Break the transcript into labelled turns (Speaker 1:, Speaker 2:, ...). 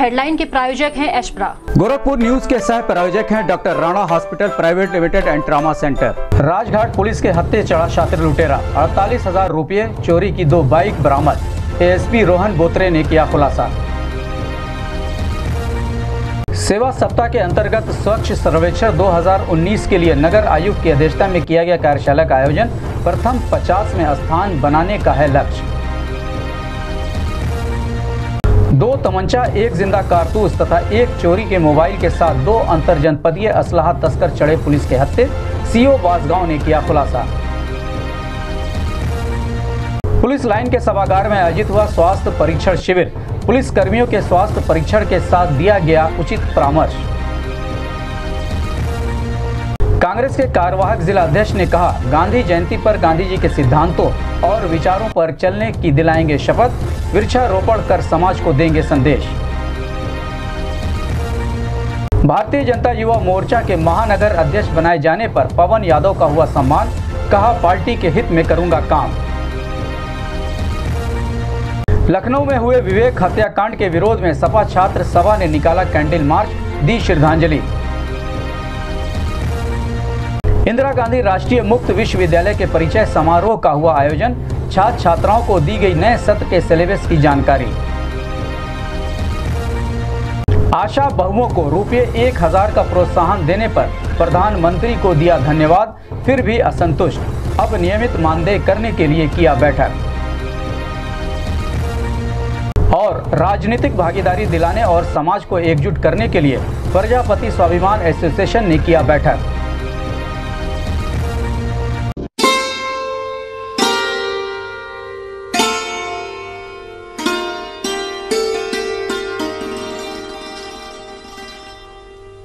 Speaker 1: Headline के प्रायोजक हैं एशप्रा।
Speaker 2: गोरखपुर न्यूज के सह प्रायोजक हैं doctor Rana hospital private limited and trauma centre. Rajghat police के हत्थे चढ़ा शातिर लुटेरा, 48,000 रुपये चोरी की 2 बाइक बरामद। एएसपी रोहन बोत्रे ने किया खुलासा। सेवा सप्ताह के अंतर्गत स्वच्छ सर्वेक्षण 2019 के लिए नगर आयुक्त की अध्यक्षता में किया गया कार्यशाला का आयोजन। प्रथम 50 में स्थान बनाने का है लक्ष्य। 2 तमंचा, 1 जिंदा कारतूस तथा 1 चोरी के मोबाइल के साथ 2 अंतरजनपदीय असलाहा तस्कर चढ़े पुलिस के हत्थे। सीओ बासगांव ने किया खुलासा। पुलिस लाइन के सभागार में आयोजित हुआ स्वास्थ्य परीक्षण शिविर। पुलिस कर्मियों के स्वास्थ्य परीक्षण के साथ दिया गया उचित परामर्श। कांग्रेस के कार्यवाहक जिला अध्यक्ष ने कहा, गांधी जयंती पर गांधी जी के सिद्धांतों और विचारों पर चलने की दिलाएंगे शपथ। वृक्षारोपण कर समाज को देंगे संदेश। भारतीय जनता युवा मोर्चा के महानगर अध्यक्ष बनाए जाने पर पवन यादव का हुआ सम्मान। कहा, पार्टी के हित में करूंगा काम। लखनऊ में हुए विवेक हत्याकांड के विरोध में सपा छात्र सभा ने निकाला कैंडल मार्च, दी श्रद्धांजलि। इंदिरा गांधी राष्ट्रीय मुक्त विश्वविद्यालय के परिचय समारोह का हुआ आयोजन। छात्र छात्राओं को दी गई नए सत्र के सिलेबस की जानकारी। आशा बहुओं को ₹1000 का प्रोत्साहन देने पर प्रधानमंत्री को दिया धन्यवाद, फिर भी असंतुष्ट। अब नियमित मानदेय करने के लिए किया बैठक। और राजनीतिक भागीदारी दिलाने और समाज को एकजुट करने के लिए प्रजापति स्वाभिमान एसोसिएशन ने किया बैठक।